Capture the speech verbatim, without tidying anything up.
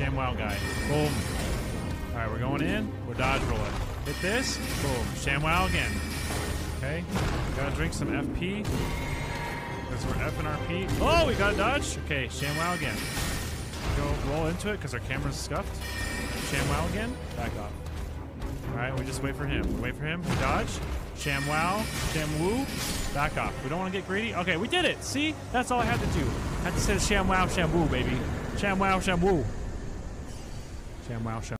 Sham Wow guy. Boom. All right, we're going in. We're dodge rolling. Hit this. Boom. Sham Wow again. Okay. Gotta drink some F P. Because we're F and R P. Oh, we got a dodge. Okay, Sham Wow again. Go roll into it because our camera's scuffed. Sham Wow again. Back off. All right, we just wait for him. We wait for him. We dodge. Sham Wow. Sham Woo. Back off. We don't want to get greedy. Okay, we did it. See? That's all I had to do. I had to say Sham Wow, Sham Woo, baby. Sham Wow, Sham Woo. Sham Wow, Sham